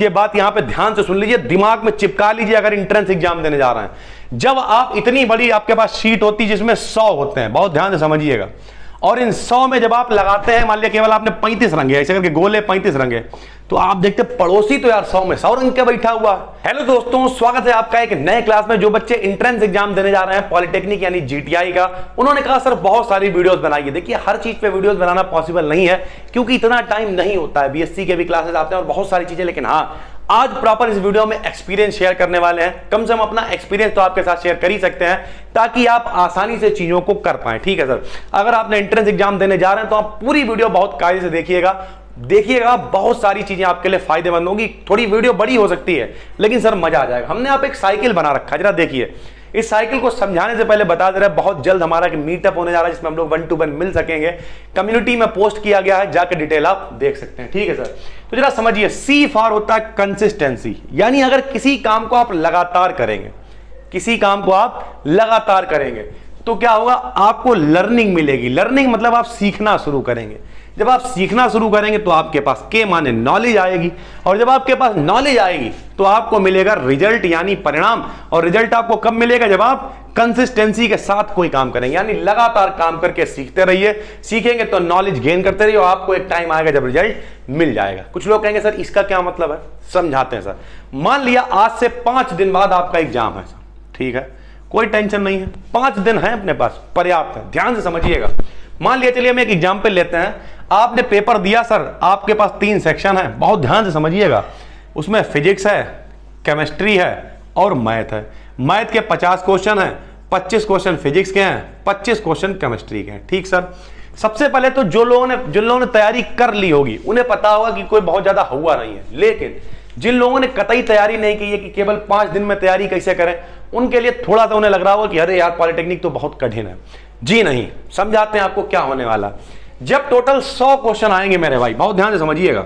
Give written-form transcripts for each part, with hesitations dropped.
ये बात यहां पे ध्यान से सुन लीजिए, दिमाग में चिपका लीजिए अगर एंट्रेंस एग्जाम देने जा रहे हैं। जब आप इतनी बड़ी आपके पास शीट होती है जिसमें 100 होते हैं, बहुत ध्यान से समझिएगा, और इन 100 में जब आप लगाते हैं, मान लिया केवल आपने 35 रंगे, ऐसे करके गोले 35 रंगे, तो आप देखते पड़ोसी तो यार 100 में 100 रंग के बैठा हुआ। हेलो दोस्तों, स्वागत है आपका एक नए क्लास में। जो बच्चे एंट्रेंस एग्जाम देने जा रहे हैं पॉलिटेक्निक यानी जीटीआई का, उन्होंने कहा सर बहुत सारी वीडियोस बनाइए। देखिए हर चीज पे वीडियोस बनाना पॉसिबल नहीं है क्योंकि इतना टाइम नहीं होता है, बीएससी के भी क्लासेस आते हैं और बहुत सारी चीजें, लेकिन हाँ आज प्रॉपर इस वीडियो में एक्सपीरियंस शेयर करने वाले हैं। कम से कम अपना एक्सपीरियंस तो आपके साथ शेयर कर ही सकते हैं ताकि आप आसानी से चीजों को कर पाए। ठीक है सर, अगर आपने एंट्रेंस एग्जाम देने जा रहे हैं तो आप पूरी वीडियो बहुत कायदे से देखिएगा, बहुत सारी चीजें आपके लिए फायदेमंद होंगी। थोड़ी वीडियो बड़ी हो सकती है लेकिन सर मजा आ जाएगा। हमने आप एक साइकिल बना रखा है, जरा देखिए। इस साइकिल को समझाने से पहले बता दे रहे हैं बहुत जल्द हमारा एक मीटअप होने जा रहा है जिसमें हम लोग 1 to 1 मिल सकेंगे। कम्युनिटी में पोस्ट किया गया है, जाकर डिटेल आप देख सकते हैं। ठीक है सर, तो जरा समझिए, सी फॉर होता है कंसिस्टेंसी, यानी अगर किसी काम को आप लगातार करेंगे, किसी काम को आप लगातार करेंगे तो क्या होगा, आपको लर्निंग मिलेगी। लर्निंग मतलब आप सीखना शुरू करेंगे। जब आप सीखना शुरू करेंगे तो आपके पास के माने नॉलेज आएगी, और जब आपके पास नॉलेज आएगी तो आपको मिलेगा रिजल्ट यानी परिणाम। और रिजल्ट आपको कब मिलेगा, जब आप कंसिस्टेंसी के साथ कोई काम करेंगे, यानी लगातार काम करके सीखते रहिए। सीखेंगे तो नॉलेज गेन करते रहिए और आपको एक टाइम आएगा जब रिजल्ट मिल जाएगा। कुछ लोग कहेंगे सर इसका क्या मतलब है, समझाते हैं सर। मान लिया आज से 5 दिन बाद आपका एग्जाम है, ठीक है, कोई टेंशन नहीं है, 5 दिन है अपने पास, पर्याप्त है। ध्यान से समझिएगा। मान लिया, चलिए हम एक एग्जाम्पल लेते हैं, आपने पेपर दिया सर, आपके पास 3 सेक्शन है, बहुत ध्यान से समझिएगा। उसमें फिजिक्स है, केमिस्ट्री है और मैथ है। मैथ के 50 क्वेश्चन हैं, 25 क्वेश्चन फिजिक्स के हैं, 25 क्वेश्चन केमिस्ट्री के हैं। ठीक सर, सबसे पहले तो जिन लोगों ने तैयारी कर ली होगी उन्हें पता होगा कि कोई बहुत ज्यादा हुआ नहीं है, लेकिन जिन लोगों ने कतई तैयारी नहीं की है कि केवल 5 दिन में तैयारी कैसे करें, उनके लिए थोड़ा सा उन्हें लग रहा होगा कि अरे यार पॉलिटेक्निक तो बहुत कठिन है। जी नहीं, समझाते हैं आपको क्या होने वाला। जब टोटल 100 क्वेश्चन आएंगे मेरे भाई, बहुत ध्यान से समझिएगा,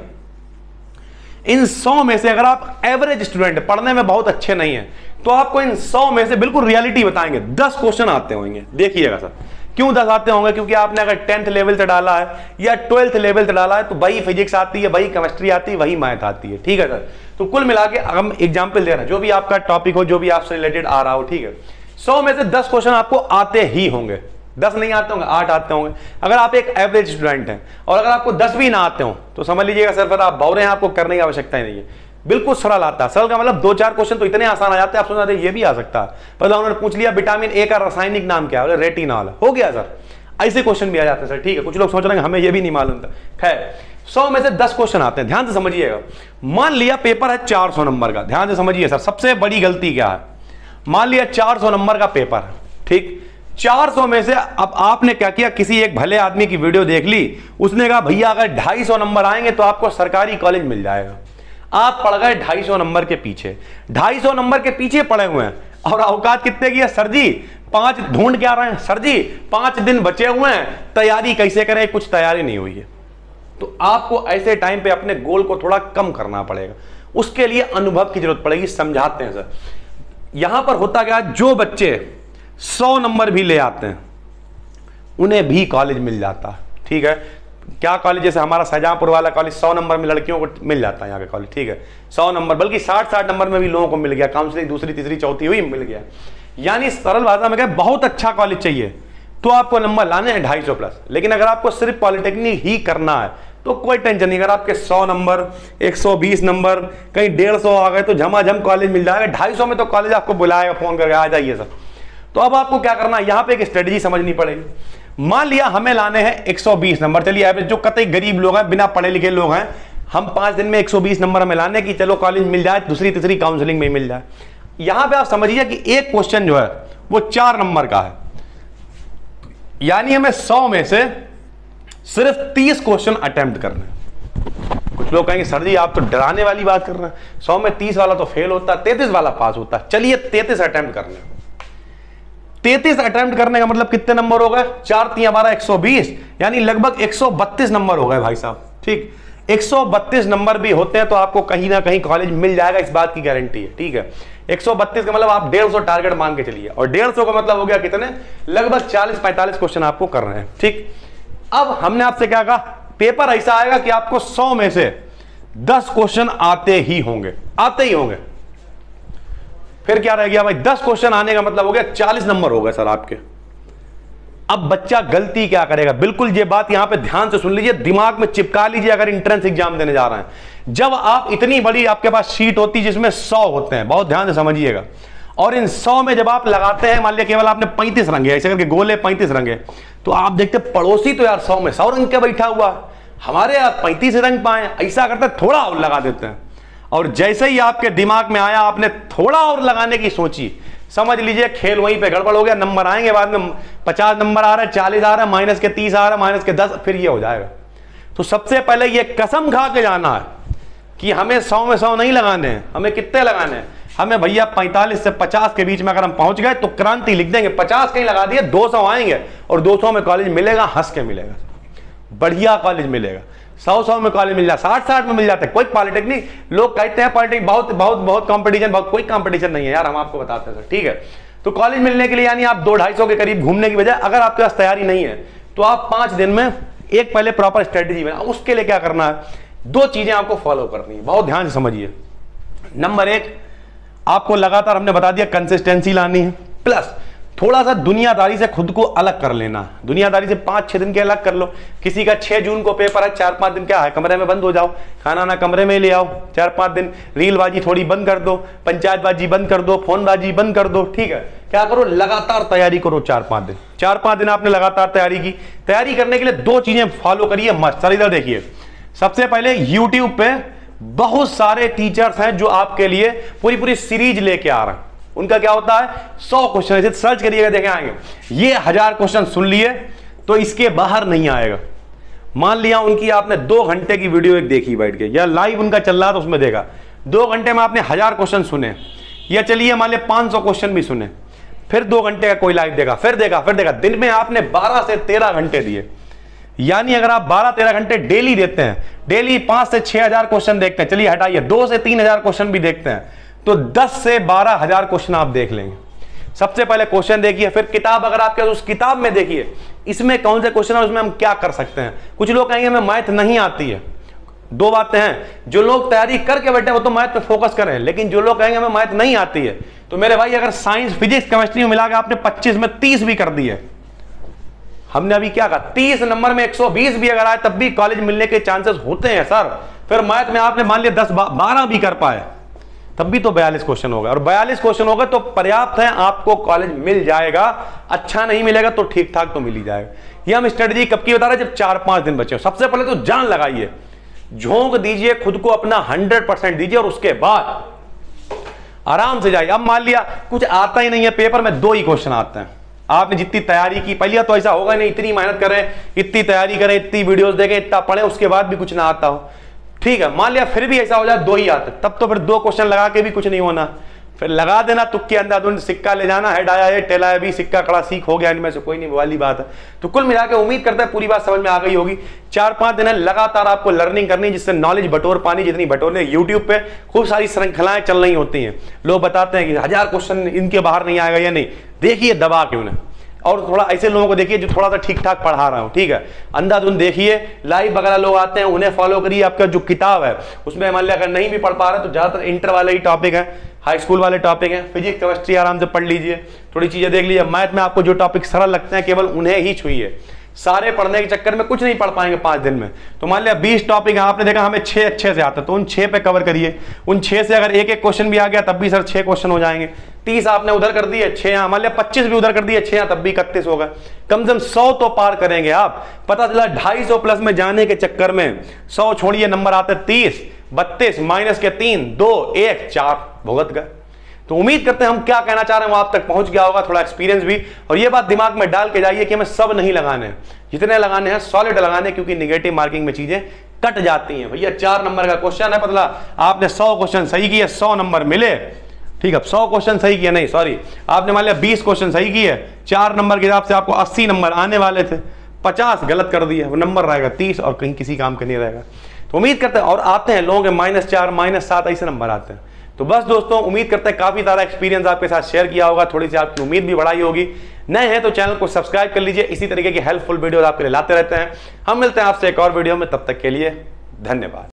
इन 100 में से अगर आप एवरेज स्टूडेंट, पढ़ने में बहुत अच्छे नहीं है, तो आपको इन 100 में से बिल्कुल रियलिटी बताएंगे 10 क्वेश्चन आते होंगे। देखिएगा सर, क्यों 10 आते होंगे, क्योंकि आपने अगर 10th लेवल से डाला है या 12th लेवल से डाला है तो वही फिजिक्स आती है, वही केमिस्ट्री आती है, वही मैथ आती है। ठीक है सर, तो कुल मिला के हम एग्जाम्पल दे रहे हैं, जो भी आपका टॉपिक हो, जो भी आपसे रिलेटेड आ रहा हो, ठीक है, 100 में से 10 क्वेश्चन आपको आते ही होंगे। 10 नहीं आते होंगे, 8 आते होंगे अगर आप एक एवरेज स्टूडेंट हैं। और अगर आपको 10 भी ना आते हो तो समझ लीजिएगा सर फिर आप भौरे हैं, आपको करने की आवश्यकता ही नहीं है। बिल्कुल सरल आता है। सरल का मतलब 2-4 क्वेश्चन तो इतने आसान आ जाते हैं, आप सोच रहे ये भी आ सकता है। पहले उन्होंने पूछ लिया विटामिन ए का रासायनिक नाम क्या है, रेटिनॉल, हो गया सर। ऐसे क्वेश्चन भी आ जाते हैं सर। ठीक है, कुछ लोग सोच रहे हैं हमें ये भी नहीं मालूम था। खैर 100 में से 10 क्वेश्चन आते हैं, ध्यान से समझिएगा। मान लिया पेपर है 400 नंबर का, ध्यान से समझिए सर, सबसे बड़ी गलती क्या है। मान लिया 400 नंबर का पेपर है, ठीक, 400 में से अब आपने क्या किया, किसी एक भले आदमी की वीडियो देख ली, उसने कहा भैया अगर 250 नंबर आएंगे तो आपको सरकारी कॉलेज मिल जाएगा। आप पढ़ गए 250 नंबर के पीछे, 250 नंबर के पीछे पड़े हुए हैं, और औकात कितने की है सर जी, 5 ढूंढ के आ रहे हैं सर जी, 5 दिन बचे हुए हैं, तैयारी कैसे करें, कुछ तैयारी नहीं हुई है। तो आपको ऐसे टाइम पे अपने गोल को थोड़ा कम करना पड़ेगा, उसके लिए अनुभव की जरूरत पड़ेगी। समझाते हैं सर। यहां पर होता क्या, जो बच्चे 100 नंबर भी ले आते हैं उन्हें भी कॉलेज मिल जाता है। ठीक है, क्या कॉलेज, जैसे हमारा शाहजहांपुर वाला कॉलेज 100 नंबर में लड़कियों को मिल जाता है यहाँ का कॉलेज। ठीक है, 100 नंबर बल्कि 60-60 नंबर में भी लोगों को मिल गया, काउंसलिंग दूसरी तीसरी चौथी हुई मिल गया। यानी सरल भाषा में क्या, बहुत अच्छा कॉलेज चाहिए तो आपको नंबर लाने हैं 250 प्लस। लेकिन अगर आपको सिर्फ पॉलिटेक्निक ही करना है तो कोई टेंशन नहीं, अगर आपके 100 नंबर, 120 नंबर, कहीं 150 आ गए तो झमाझम कॉलेज मिल जाएगा। 250 में तो कॉलेज आपको बुलाएगा फोन करके, आ जाइए सर। तो अब आपको क्या करना है, यहां पे एक स्ट्रेटजी समझनी पड़ेगी। मान लिया हमें लाने हैं 120 नंबर, चलिए एवरेज, जो कतई गरीब लोग हैं, बिना पढ़े लिखे लोग हैं, हम 5 दिन में 120 नंबर हमें लाने की, चलो कॉलेज मिल जाए, दूसरी तीसरी काउंसलिंग में मिल जाए। यहां पे आप समझिए कि एक क्वेश्चन जो है वो 4 नंबर का है, यानी हमें 100 में से सिर्फ 30 क्वेश्चन अटेम्प्ट करने हैं। कुछ लोग कहेंगे सर जी आप तो डराने वाली बात कर रहे हैं, 100 में 30 वाला तो फेल होता है, 33 वाला पास होता है। चलिए 33 अटेम्प्ट करने, 33 अटेम्प्ट करने का मतलब कितने नंबर हो गए, 4 3 हमारा 120, यानी लगभग 132 नंबर हो गए भाई साहब। ठीक, 132 नंबर भी होते हैं तो आपको कहीं ना कहीं कॉलेज मिल जाएगा, इस बात की गारंटी है। ठीक है, 132 का मतलब आप 150 टारगेट मान के चलिए, और 150 का मतलब हो गया कितने, लगभग 40-45 क्वेश्चन आपको कर रहे हैं। ठीक, अब हमने आपसे क्या कहा, पेपर ऐसा आएगा कि आपको 100 में से 10 क्वेश्चन आते ही होंगे, आते ही होंगे। फिर क्या रह गया भाई, 10 क्वेश्चन आने का मतलब हो गया 40 नंबर हो गए सर आपके। अब बच्चा गलती क्या करेगा, बिल्कुल ये बात यहां पे ध्यान से सुन लीजिए, दिमाग में चिपका लीजिए अगर एंट्रेंस एग्जाम देने जा रहे हैं। जब आप इतनी बड़ी आपके पास शीट होती है जिसमें 100 होते हैं, बहुत ध्यान से समझिएगा, और इन 100 में जब आप लगाते हैं, मान लिया केवल आपने 35 रंगे ऐसे करके गोले 35 रंगे, तो आप देखते पड़ोसी तो यार 100 में 100 रंग के बैठा हुआ है, हमारे यार 35 रंग पाए, ऐसा करते थोड़ा और लगा देते हैं। और जैसे ही आपके दिमाग में आया, आपने थोड़ा और लगाने की सोची, समझ लीजिए खेल वहीं पे गड़बड़ हो गया। नंबर आएंगे बाद में, 50 नंबर आ रहा है, 40 आ रहा है, माइनस के 30 आ रहा है, माइनस के 10, फिर ये हो जाएगा। तो सबसे पहले ये कसम खा के जाना है कि हमें 100 में 100 नहीं लगाने हैं, हमें कितने लगाने हैं, हमें भैया 45 से 50 के बीच में अगर हम पहुंच गए तो क्रांति लिख देंगे। 50 कहीं लगा दिए, 200 आएंगे और 200 में कॉलेज मिलेगा, हंस के मिलेगा, बढ़िया कॉलेज मिलेगा। 100 में कॉलेज मिल जाए, 60 में मिल जाते हैं। कोई पॉलिटेक्निक, लोग कहते हैं पॉलिटेक्निक बहुत बहुत बहुत कंपटीशन, बहुत, कोई कंपटीशन नहीं है यार, हम आपको बताते हैं सर, ठीक है। तो कॉलेज मिलने के लिए यानी आप 200-250 के करीब घूमने की बजाय अगर आपके पास तैयारी नहीं है तो आप 5 दिन में एक पहले प्रॉपर स्ट्रेटेजी बना। उसके लिए क्या करना है, 2 चीजें आपको फॉलो करनी है, बहुत ध्यान से समझिए। नंबर 1, आपको लगातार हमने बता दिया कंसिस्टेंसी लानी है, प्लस थोड़ा सा दुनियादारी से खुद को अलग कर लेना। दुनियादारी से 5-6 दिन के अलग कर लो। किसी का 6 जून को पेपर है, 4-5 दिन क्या है, कमरे में बंद हो जाओ, खाना ना कमरे में ले आओ, 4-5 दिन रीलबाजी थोड़ी बंद कर दो, पंचायतबाजी बंद कर दो, फोनबाजी बंद कर दो, ठीक है। क्या करो, लगातार तैयारी करो 4-5 दिन। 4-5 दिन आपने लगातार तैयारी की। तैयारी करने के लिए 2 चीजें फॉलो करिए मस्त। सर इधर देखिए, सबसे पहले यूट्यूब पे बहुत सारे टीचर्स हैं जो आपके लिए पूरी पूरी सीरीज लेके आ रहे हैं। उनका क्या होता है, 100 क्वेश्चन ऐसे सर्च करिएगा, देखें आएंगे। ये 1000 क्वेश्चन सुन लिए तो इसके बाहर नहीं आएगा। मान लिया उनकी आपने 2 घंटे की वीडियो एक देखी बैठ के, या लाइव उनका चल रहा था उसमें देखा, 2 घंटे में आपने 1000 क्वेश्चन सुने, या चलिए मान लिया 500 क्वेश्चन भी सुने, फिर 2 घंटे का कोई लाइव देखा, फिर देखा, दिन में आपने 12 से 13 घंटे दिए। यानी अगर आप 12-13 घंटे डेली देते हैं, डेली 5 से 6000 क्वेश्चन देखते हैं, चलिए हटाइए 2 से 3000 क्वेश्चन भी देखते हैं, तो 10 से 12000 क्वेश्चन आप देख लेंगे। सबसे पहले क्वेश्चन देखिए, फिर किताब अगर आपके उस किताब में देखिए इसमें कौन से क्वेश्चन है, उसमें हम क्या कर सकते हैं। कुछ लोग कहेंगे हमें मैथ नहीं आती है। 2 बातें हैं, जो लोग तैयारी करके बैठे वो तो मैथ पे फोकस करें, लेकिन जो लोग कहेंगे हमें मैथ नहीं आती है, तो मेरे भाई अगर साइंस, फिजिक्स, केमिस्ट्री में मिला के आपने 25 में 30 भी कर दिए, हमने अभी क्या कहा, 30 नंबर में 120 भी अगर आए तब भी कॉलेज मिलने के चांसेस होते हैं सर। फिर मैथ में आपने मान लिया 10-12 भी कर पाए, तब भी तो 42 क्वेश्चन होगा, और 42 क्वेश्चन होगा तो पर्याप्त है, आपको कॉलेज मिल जाएगा। अच्छा नहीं मिलेगा तो ठीक ठाक तो मिल ही जाएगा। ये हम स्ट्रेटजी कब की बता रहे हैं, जब 4-5 दिन बचे हो। सबसे पहले तो जान लगाइए, झोंक दीजिए खुद को, अपना 100% दीजिए, और उसके बाद आराम से जाइए। अब मान लिया कुछ आता ही नहीं है, पेपर में 2 ही क्वेश्चन आते हैं, आपने जितनी तैयारी की, पहले तो ऐसा होगा नहीं, इतनी मेहनत करें, इतनी तैयारी करें, इतनी वीडियोस देखें, इतना पढ़ें, उसके बाद भी कुछ ना आता हो, ठीक है। मान लिया फिर भी ऐसा हो जाए 2 ही आते, तब तो फिर 2 क्वेश्चन लगा के भी कुछ नहीं होना, फिर लगा देना तुक्के अंधाधुंध, सिक्का ले जाना, हेड आया है, टेल आया भी, सिक्का कड़ा सीख हो गया इनमें से कोई नहीं, वाली बात है। तो कुल मिला के उम्मीद करते हैं पूरी बात समझ में आ गई होगी। 4-5 दिन लगातार आपको लर्निंग करनी, जिससे नॉलेज बटोर पानी, जितनी बटोरने। यूट्यूब पे खूब सारी श्रृंखलाएं चल रही होती हैं, लोग बताते हैं कि 1000 क्वेश्चन इनके बाहर नहीं आएगा या नहीं, देखिए दबा के उन्हें, और थोड़ा ऐसे लोगों को देखिए जो थोड़ा सा ठीक ठाक पढ़ा रहा हूं, ठीक है। अंधाधुंध देखिए, लाइव वगैरह लोग आते हैं उन्हें फॉलो करिए। आपका जो किताब है उसमें मान लिया अगर नहीं भी पढ़ पा रहे तो ज्यादातर इंटर वाले ही टॉपिक है, हाई स्कूल वाले टॉपिक है। फिजिक्स, केमिस्ट्री आराम से पढ़ लीजिए, थोड़ी चीजें देख लीजिए। मैथ में आपको जो टॉपिक सरल लगते हैं केवल उन्हें ही छुइए, सारे पढ़ने के चक्कर में कुछ नहीं पढ़ पाएंगे 5 दिन में। तो मान लिया 20 टॉपिक है, आपने देखा हमें 6 अच्छे से आता है, तो उन 6 पे कवर करिए। उन 6 से अगर एक क्वेश्चन भी आ गया तब भी सर 6 क्वेश्चन हो जाएंगे। 30 आपने उधर कर दिए, 6 यहाँ, मान लिया 25 भी उधर कर दिए, 6 यहाँ, तब भी 31 होगा। कम से कम 100 तो पार करेंगे आप। पता चला 250 प्लस में जाने के चक्कर में 100 छोड़िए, नंबर आते 30, 32, माइनस के 3, 2, 1, 4 भुगत गए। तो उम्मीद करते हैं हम क्या कहना चाह रहे हैं वो आप तक पहुंच गया होगा, थोड़ा एक्सपीरियंस भी। और ये बात दिमाग में डाल के जाइए कि हमें सब नहीं लगाने हैं, जितने लगाने हैं सॉलिड लगाने, क्योंकि निगेटिव मार्किंग में चीजें कट जाती हैं। भैया 4 नंबर का क्वेश्चन है, पतला आपने 100 क्वेश्चन सही किए, 100 नंबर मिले, ठीक है। 100 क्वेश्चन सही किए, नहीं सॉरी, आपने मान लिया 20 क्वेश्चन सही किए, 4 नंबर के हिसाब से आपको 80 नंबर आने वाले थे, 50 गलत कर दिए, वो नंबर रहेगा 30 और कहीं किसी काम का नहीं रहेगा। तो उम्मीद करते हैं, और आते हैं लोगों के -4, -7 ऐसे नंबर आते हैं। तो बस दोस्तों, उम्मीद करते हैं काफी सारा एक्सपीरियंस आपके साथ शेयर किया होगा, थोड़ी सी आपकी उम्मीद भी बढ़ाई होगी। नए हैं तो चैनल को सब्सक्राइब कर लीजिए, इसी तरीके की हेल्पफुल वीडियो आपके लिए लाते रहते हैं। हम मिलते हैं आपसे एक और वीडियो में, तब तक के लिए धन्यवाद।